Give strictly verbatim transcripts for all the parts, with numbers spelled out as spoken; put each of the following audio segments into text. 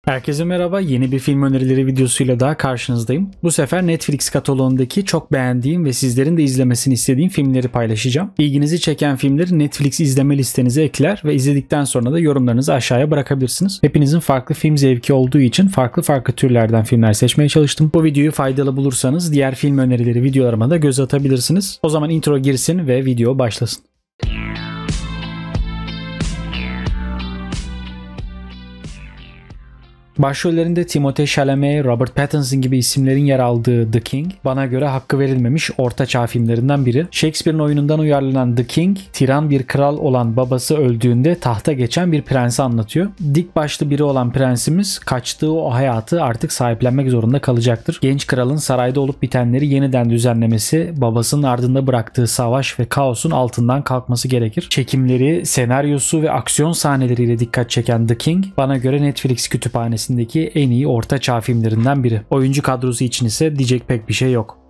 Herkese merhaba, yeni bir film önerileri videosuyla daha karşınızdayım. Bu sefer Netflix kataloğundaki çok beğendiğim ve sizlerin de izlemesini istediğim filmleri paylaşacağım. İlginizi çeken filmleri Netflix izleme listenize ekler ve izledikten sonra da yorumlarınızı aşağıya bırakabilirsiniz. Hepinizin farklı film zevki olduğu için farklı farklı türlerden filmler seçmeye çalıştım. Bu videoyu faydalı bulursanız diğer film önerileri videolarıma da göz atabilirsiniz. O zaman intro girsin ve video başlasın. Başrollerinde Timothée Chalamet, Robert Pattinson gibi isimlerin yer aldığı The King, bana göre hakkı verilmemiş orta çağ filmlerinden biri. Shakespeare'in oyunundan uyarlanan The King, tiran bir kral olan babası öldüğünde tahta geçen bir prensi anlatıyor. Dik başlı biri olan prensimiz kaçtığı o hayatı artık sahiplenmek zorunda kalacaktır. Genç kralın sarayda olup bitenleri yeniden düzenlemesi, babasının ardında bıraktığı savaş ve kaosun altından kalkması gerekir. Çekimleri, senaryosu ve aksiyon sahneleriyle dikkat çeken The King, bana göre Netflix kütüphanesi en iyi orta çağ filmlerinden biri. Oyuncu kadrosu için ise diyecek pek bir şey yok.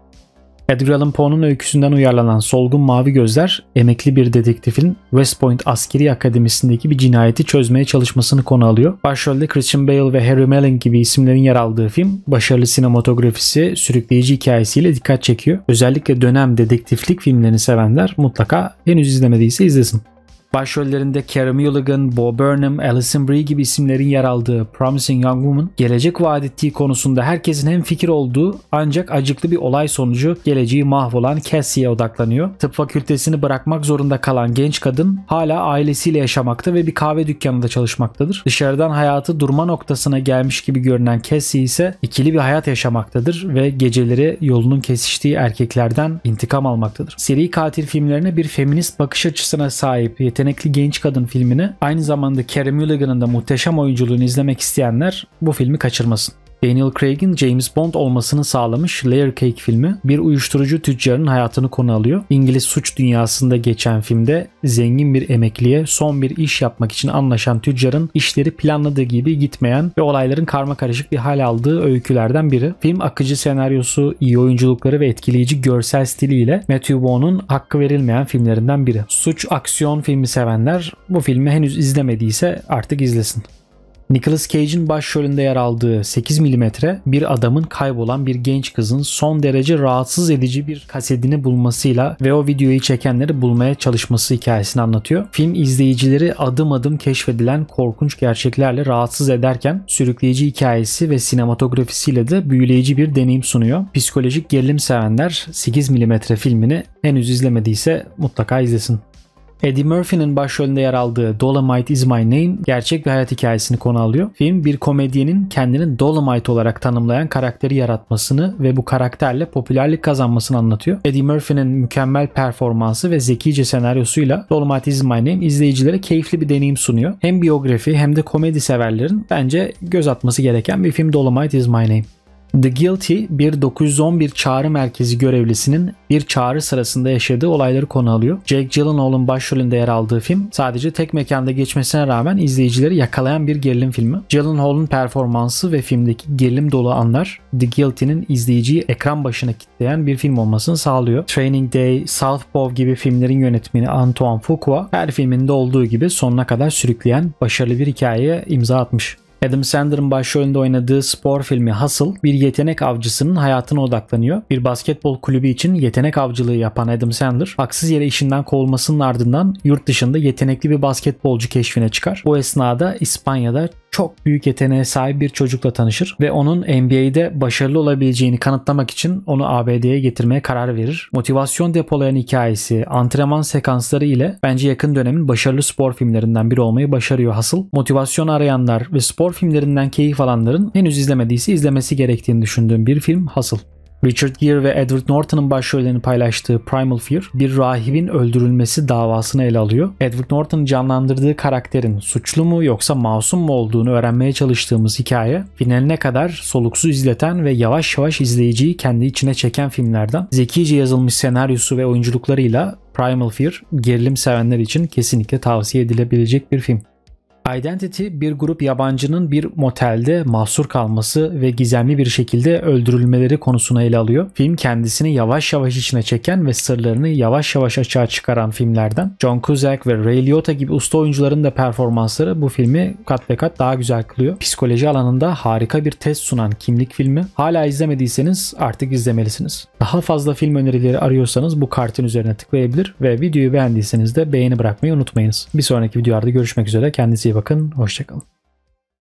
Edgar Allan Poe'nun öyküsünden uyarlanan Solgun Mavi Gözler, emekli bir dedektifin West Point Askeri Akademisi'ndeki bir cinayeti çözmeye çalışmasını konu alıyor. Başrolde Christian Bale ve Harry Melling gibi isimlerin yer aldığı film, başarılı sinematografisi, sürükleyici hikayesiyle dikkat çekiyor. Özellikle dönem dedektiflik filmlerini sevenler mutlaka henüz izlemediyse izlesin. Başrollerinde Carey Mulligan, Bo Burnham, Alison Brie gibi isimlerin yer aldığı Promising Young Woman, gelecek vaat ettiği konusunda herkesin hemfikir olduğu ancak acıklı bir olay sonucu geleceği mahvolan Cassie'ye odaklanıyor. Tıp fakültesini bırakmak zorunda kalan genç kadın hala ailesiyle yaşamakta ve bir kahve dükkanında çalışmaktadır. Dışarıdan hayatı durma noktasına gelmiş gibi görünen Cassie ise ikili bir hayat yaşamaktadır ve geceleri yolunun kesiştiği erkeklerden intikam almaktadır. Seri katil filmlerine bir feminist bakış açısına sahip Yetenekli Genç Kadın filmini, aynı zamanda Carey Mulligan'ın da muhteşem oyunculuğunu izlemek isteyenler bu filmi kaçırmasın. Daniel Craig'in James Bond olmasını sağlamış Layer Cake filmi, bir uyuşturucu tüccarının hayatını konu alıyor. İngiliz suç dünyasında geçen filmde zengin bir emekliye son bir iş yapmak için anlaşan tüccarın işleri planladığı gibi gitmeyen ve olayların karmakarışık bir hal aldığı öykülerden biri. Film akıcı senaryosu, iyi oyunculukları ve etkileyici görsel stiliyle Matthew Vaughn'un hakkı verilmeyen filmlerinden biri. Suç aksiyon filmi sevenler bu filmi henüz izlemediyse artık izlesin. Nicolas Cage'in başrolünde yer aldığı sekiz milimetre, bir adamın kaybolan bir genç kızın son derece rahatsız edici bir kasetini bulmasıyla ve o videoyu çekenleri bulmaya çalışması hikayesini anlatıyor. Film izleyicileri adım adım keşfedilen korkunç gerçeklerle rahatsız ederken sürükleyici hikayesi ve sinematografisiyle de büyüleyici bir deneyim sunuyor. Psikolojik gerilim sevenler sekiz milimetre filmini henüz izlemediyse mutlaka izlesin. Eddie Murphy'nin başrolünde yer aldığı Dolomite Is My Name, gerçek bir hayat hikayesini konu alıyor. Film, bir komedyenin kendini Dolomite olarak tanımlayan karakteri yaratmasını ve bu karakterle popülerlik kazanmasını anlatıyor. Eddie Murphy'nin mükemmel performansı ve zekice senaryosuyla Dolomite Is My Name izleyicilere keyifli bir deneyim sunuyor. Hem biyografi hem de komedi severlerin bence göz atması gereken bir film Dolomite Is My Name. The Guilty, bir dokuz yüz on bir çağrı merkezi görevlisinin bir çağrı sırasında yaşadığı olayları konu alıyor. Jake Gyllenhaal'ın başrolünde yer aldığı film, sadece tek mekanda geçmesine rağmen izleyicileri yakalayan bir gerilim filmi. Gyllenhaal'ın performansı ve filmdeki gerilim dolu anlar, The Guilty'nin izleyiciyi ekran başına kitleyen bir film olmasını sağlıyor. Training Day, Southpaw gibi filmlerin yönetmeni Antoine Fuqua, her filminde olduğu gibi sonuna kadar sürükleyen başarılı bir hikayeye imza atmış. Adam Sandler'ın başrolünde oynadığı spor filmi Hustle, bir yetenek avcısının hayatına odaklanıyor. Bir basketbol kulübü için yetenek avcılığı yapan Adam Sandler, haksız yere işinden kovulmasının ardından yurt dışında yetenekli bir basketbolcu keşfine çıkar. Bu esnada İspanya'da çok büyük yeteneğe sahip bir çocukla tanışır ve onun N B A'de başarılı olabileceğini kanıtlamak için onu A B D'ye getirmeye karar verir. Motivasyon depolayan hikayesi, antrenman sekansları ile bence yakın dönemin başarılı spor filmlerinden biri olmayı başarıyor Hustle. Motivasyon arayanlar ve spor filmlerinden keyif alanların henüz izlemediyse izlemesi gerektiğini düşündüğüm bir film Hustle. Richard Gere ve Edward Norton'un başrollerini paylaştığı Primal Fear, bir rahibin öldürülmesi davasını ele alıyor. Edward Norton'un canlandırdığı karakterin suçlu mu yoksa masum mu olduğunu öğrenmeye çalıştığımız hikaye, finaline kadar soluksuz izleten ve yavaş yavaş izleyiciyi kendi içine çeken filmlerden. Zekice yazılmış senaryosu ve oyunculuklarıyla Primal Fear, gerilim sevenler için kesinlikle tavsiye edilebilecek bir film. Identity bir grup yabancının bir motelde mahsur kalması ve gizemli bir şekilde öldürülmeleri konusunu ele alıyor. Film kendisini yavaş yavaş içine çeken ve sırlarını yavaş yavaş açığa çıkaran filmlerden. John Cusack ve Ray Liotta gibi usta oyuncuların da performansları bu filmi kat ve kat daha güzel kılıyor. Psikoloji alanında harika bir test sunan Kimlik filmi. Hala izlemediyseniz artık izlemelisiniz. Daha fazla film önerileri arıyorsanız bu kartın üzerine tıklayabilir ve videoyu beğendiyseniz de beğeni bırakmayı unutmayınız. Bir sonraki videolarda görüşmek üzere. Kendinize iyi bakın. Hoşçakalın.